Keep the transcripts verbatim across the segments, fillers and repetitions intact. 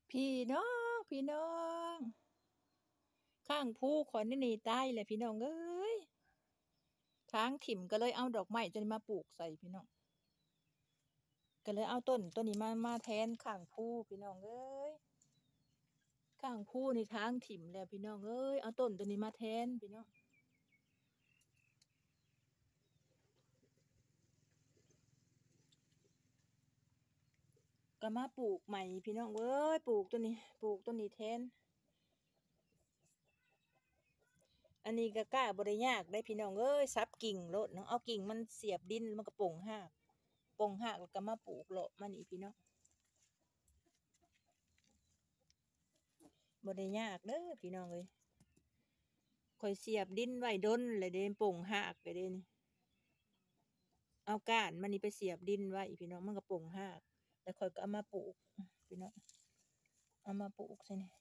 พี่น้องพี่น้องข้างภูข้อยนี่หนีตายแหละพี่น้องเอ้ยทางถิ่มก็เลยเอาดอกไม้ตัวนี้มาปลูกใส่พี่น้องก็เลยเอาต้นต้นนี้มามาแทนข้างภูพี่น้องเอ้ยข้างภูนี่ทางถิ่มแล้วพี่น้องเอ้ยเอาต้นตัวนี้มาแทนพี่น้องก็มาปลูกใหม่พี่น้องเอ้ยปลูกตัวนี้ปลูกตัวนี้แทนอันนี้ก็กล้าบ่ได้ยากได้พี่น้องเอ้ยซับกิ่งโลดเนาะเอากิ่งมันเสียบดินมันก็โป่งหากโป่งหากแล้วก็มาปลูกเลาะมานี่พี่น้องบ่ได้ยากเด้อพี่น้องเอ้ยข่อยเสียบดินไว้ดนเลยเด้โป่งหากไปเด้นี่เอาก้านมันนี่ไปเสียบดินไว้พี่น้องมันก็โป่งหากแล้วข่อยก็เอามาปลูกพี่น้องเอามาปลูกใช่นี่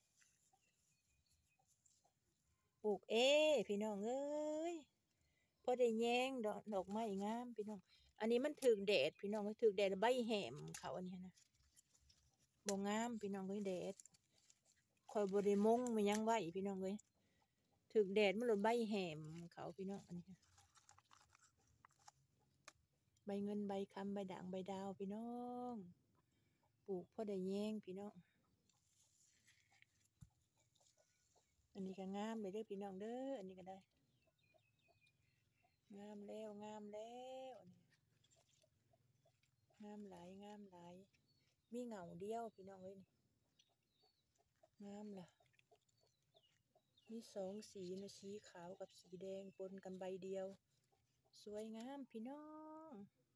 ปลูกเอพี่น้องเอ้ยพอได้แยงดอกดอกไม้งามพี่น้องอันนี้มันถึกแดดพี่น้องถึกแดดใบแหมเขาอันนี้นะบ่งามพี่น้องเอ้ยแดดข่อยบ่ได้มงมันยังไว้พี่น้องเอ้ยถึกแดดมันหลดใบแหมเขาพี่น้องอันนี้ใบเงินใบคำใบด่างใบดาวพี่น้องปลูกพอได้แยงพี่น้องอันนี้ก็งามเลยเด้อพี่น้องเด้ออันนี้ก็ได้งามแล้วงามแล้วงามหลายงามหลายมีเงาเดียวพี่น้องเอ้ยงามล่ะมีสองสีนะสีขาวกับสีแดงปนกันใบเดียวสวยงามพี่น้อง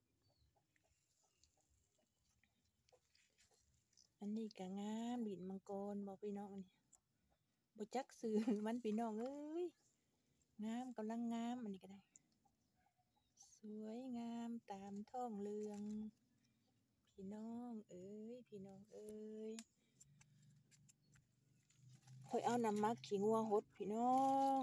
อันนี้ก็งามบินมังกรบอกพี่น้องนี่บ่จักซื้อมันพี่น้องเอ้ยงามกำลังงามอันนี้ก็ได้สวยงามตามท้องเรืองพี่น้องเอ้ยพี่น้องเอ้ยค่อยเอาน้ำมักขี้งัวหดพี่น้อง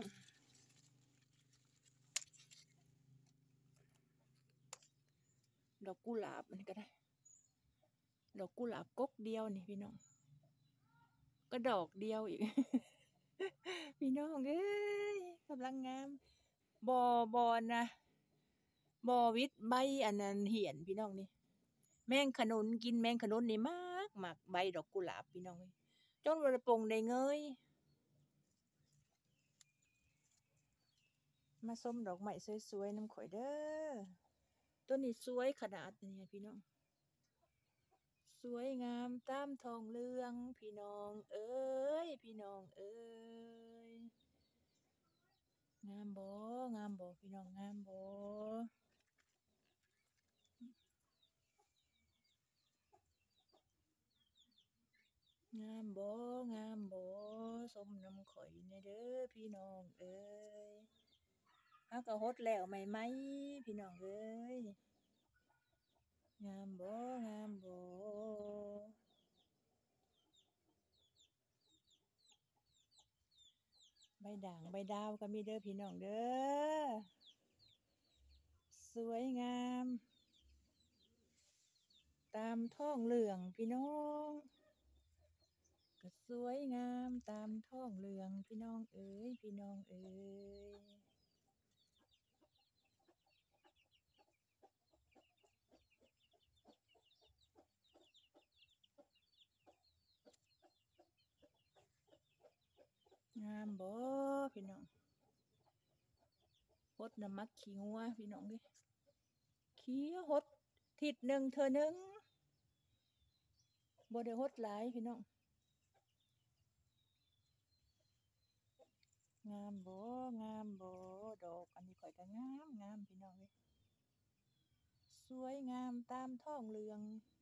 ดอกกุหลาบอันนี้ก็ได้ดอกกุหลาบกกเดียวนี่พี่น้องก็ดอกเดียวอีก พี่น้องเอ้ยกำลังงามบอบอนะบอวิทใบอันนั้นเหี่ยนพี่น้องนี่แมงขนุนกินแมงขนุนนี่มากมากใบดอกกุหลาบพี่น้องเอ้ยจนวันปงได้เงยมาส้มดอกไม้สวยๆน้ำข่อยเด้อตัวนี้สวยขนาดนี้พี่น้องสวยงามตามทองเรืองพี่น้องเอ้ยพี่น้องเอ้ยงามบ่งามบ่พี่น้องงามบ่งามบ่งามบ่ส้มน้ำข่อยแน่เด้อพี่น้องเอ้ยเฮาก็ฮดแล้วใหม่ๆพี่น้องเอ้ยงามบ่งามบ่ใบด่างใบดาวก็มีเด้อพี่น้องเด้อสวยงามตามท้องเหลืองพี่น้องก็สวยงามตามท้องเหลืองพี่น้องเอ้ยพี่น้องเอ้ยงามบ่พี่น้องฮดน้ำมักขี้งัวพี่น้องเด้ขี้ฮดทิศหนึ่งเธอหนึ่งบ่ได้ฮดหลายพี่น้องงามบ่งามบ่ดอกอันนี้ข่อยก็งามงามพี่น้องเด้สวยงามตามท้องเหลือง